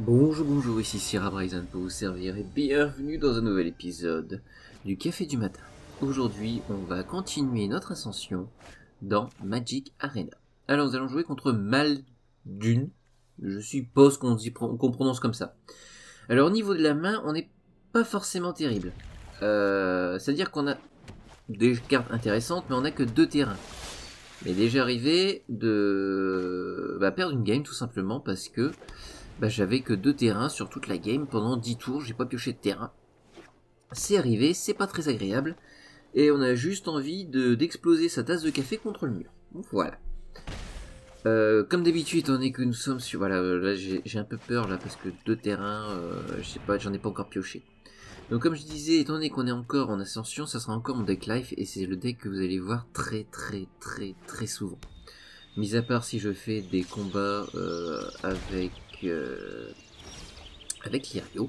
Bonjour, ici Sierra Bryson pour vous servir et bienvenue dans un nouvel épisode du Café du Matin. Aujourd'hui, on va continuer notre ascension dans Magic Arena. Alors, nous allons jouer contre Maldune. Je suppose qu'on prononce comme ça. Alors, au niveau de la main, on n'est pas forcément terrible. C'est-à-dire qu'on a des cartes intéressantes, mais on n'a que 2 terrains. Il est déjà arrivé de perdre une game tout simplement parce que j'avais que 2 terrains sur toute la game. Pendant 10 tours, j'ai pas pioché de terrain. C'est arrivé, c'est pas très agréable. Et on a juste envie d'exploser sa tasse de café contre le mur. Voilà. Comme d'habitude, étant donné que nous sommes sur... Voilà, là j'ai un peu peur là parce que 2 terrains, je sais pas, j'en ai pas encore pioché. Donc comme je disais, étant donné qu'on est encore en ascension, ça sera encore mon deck life. Et c'est le deck que vous allez voir très souvent. Mis à part si je fais des combats avec Lirio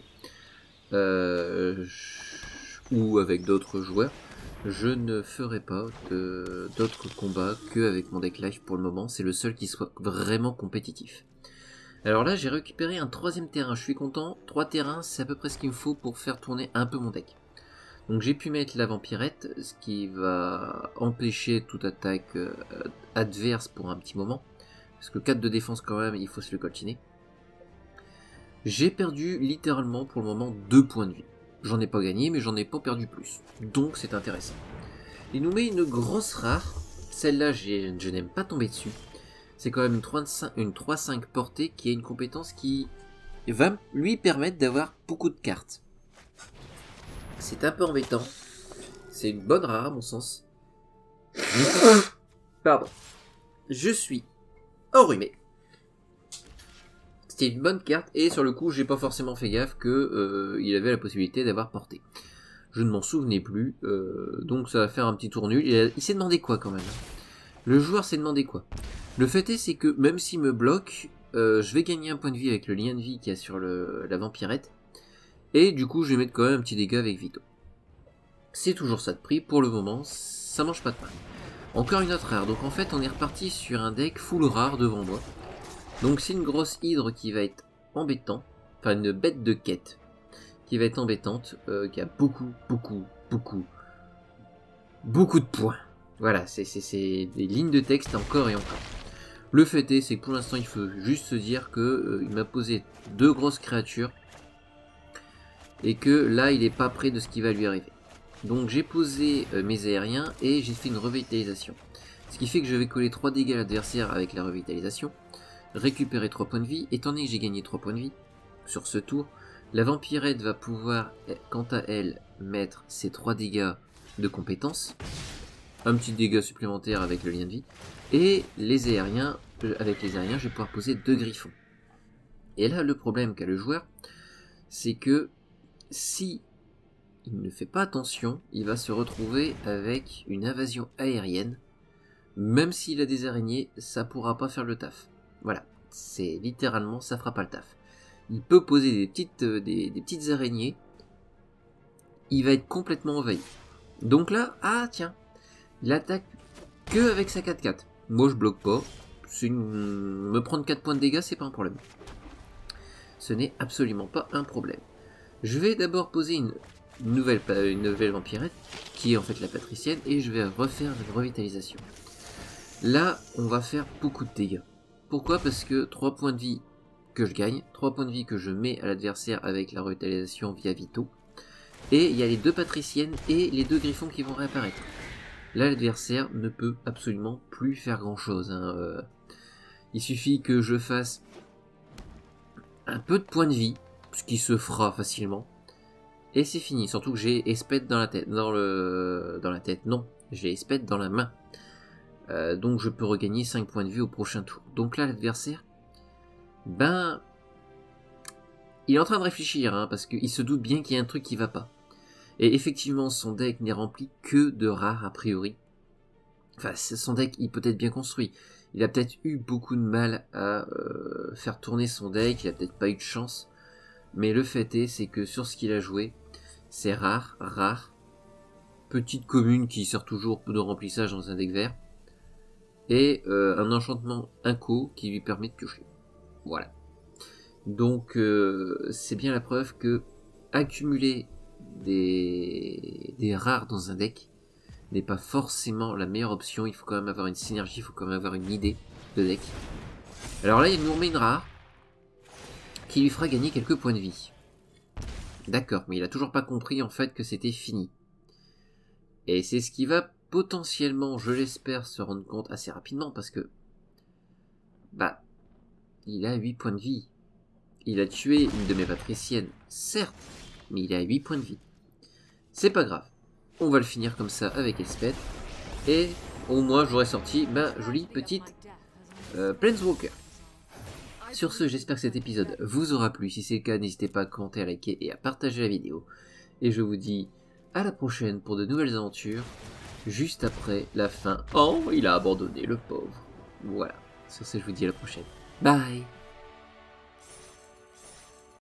ou avec d'autres joueurs, je ne ferai pas d'autres combats qu'avec mon deck live pour le moment. C'est le seul qui soit vraiment compétitif. Alors là, j'ai récupéré un 3ème terrain, je suis content. 3 terrains, c'est à peu près ce qu'il me faut pour faire tourner un peu mon deck. Donc j'ai pu mettre la vampirette, ce qui va empêcher toute attaque adverse pour un petit moment. Parce que 4 de défense quand même, il faut se le coltiner. J'ai perdu littéralement pour le moment 2 points de vie. J'en ai pas gagné, mais j'en ai pas perdu plus. Donc c'est intéressant. Il nous met une grosse rare. Celle-là, je n'aime pas tomber dessus. C'est quand même une 3-5 portée qui a une compétence qui va lui permettre d'avoir beaucoup de cartes. C'est un peu embêtant. C'est une bonne rare à mon sens. Pardon. Je suis enrhumé. C'était une bonne carte et sur le coup j'ai pas forcément fait gaffe que il avait la possibilité d'avoir porté. Je ne m'en souvenais plus, donc ça va faire un petit tour nul. Il s'est demandé quoi quand même. Le joueur s'est demandé quoi. Le fait est c'est que même s'il me bloque, je vais gagner un point de vie avec le lien de vie qu'il y a sur la vampirette. Et du coup je vais mettre quand même un petit dégât avec Vito. C'est toujours ça de prix, pour le moment ça mange pas de pain. Encore une autre rare, donc en fait on est reparti sur un deck full rare devant moi. Donc c'est une grosse hydre qui va être embêtante, enfin une bête de quête qui va être embêtante, qui a beaucoup de points. Voilà, c'est des lignes de texte encore et encore. Le fait est, c'est que pour l'instant il faut juste se dire que il m'a posé 2 grosses créatures et que là il est pas près de ce qui va lui arriver. Donc j'ai posé mes aériens et j'ai fait une revitalisation. Ce qui fait que je vais coller 3 dégâts à l'adversaire avec la revitalisation. Récupérer 3 points de vie. Étant donné que j'ai gagné 3 points de vie sur ce tour, la vampirette va pouvoir, quant à elle, mettre ses 3 dégâts de compétence, un petit dégât supplémentaire avec le lien de vie, et les aériens, avec les aériens, je vais pouvoir poser 2 griffons. Et là, le problème qu'a le joueur, c'est que si il ne fait pas attention, il va se retrouver avec une invasion aérienne. Même s'il a des araignées, ça pourra pas faire le taf. Voilà, c'est littéralement, ça fera pas le taf. Il peut poser des petites araignées, il va être complètement envahi. Donc là, ah tiens, il attaque que avec sa 4-4. Moi je bloque pas, me prendre 4 points de dégâts, c'est pas un problème. Ce n'est absolument pas un problème. Je vais d'abord poser une nouvelle vampirette, qui est en fait la patricienne, et je vais refaire une revitalisation. Là, on va faire beaucoup de dégâts. Pourquoi? Parce que 3 points de vie que je gagne, 3 points de vie que je mets à l'adversaire avec la revitalisation via Vito, et il y a les 2 patriciennes et les 2 griffons qui vont réapparaître. Là, l'adversaire ne peut absolument plus faire grand chose. Il suffit que je fasse un peu de points de vie, ce qui se fera facilement, et c'est fini. Surtout que j'ai Espède dans la tête, dans la tête, non, j'ai Espède dans la main. Donc je peux regagner 5 points de vie au prochain tour. Donc là l'adversaire, il est en train de réfléchir, parce qu'il se doute bien qu'il y a un truc qui va pas. Et effectivement son deck n'est rempli que de rares a priori. Enfin son deck il peut être bien construit. Il a peut-être eu beaucoup de mal à faire tourner son deck, il a peut-être pas eu de chance. Mais le fait est, c'est que sur ce qu'il a joué, c'est rare. Petite commune qui sert toujours de remplissage dans un deck vert. Et un enchantement inco qui lui permet de piocher. Voilà. Donc c'est bien la preuve que accumuler des rares dans un deck n'est pas forcément la meilleure option. Il faut quand même avoir une synergie, il faut quand même avoir une idée de deck. Alors là, il nous remet une rare qui lui fera gagner quelques points de vie. D'accord, mais il a toujours pas compris en fait que c'était fini. Et c'est ce qui va potentiellement, je l'espère, se rendre compte assez rapidement parce que bah il a 8 points de vie. Il a tué une de mes patriciennes, certes, mais il a 8 points de vie. C'est pas grave. On va le finir comme ça avec Elspeth. Et au moins j'aurai sorti ma jolie petite Planeswalker. Sur ce, j'espère que cet épisode vous aura plu. Si c'est le cas, n'hésitez pas à commenter, à liker et à partager la vidéo. Et je vous dis à la prochaine pour de nouvelles aventures, juste après la fin. Oh, il a abandonné, le pauvre. Voilà, sur ce, je vous dis à la prochaine. Bye.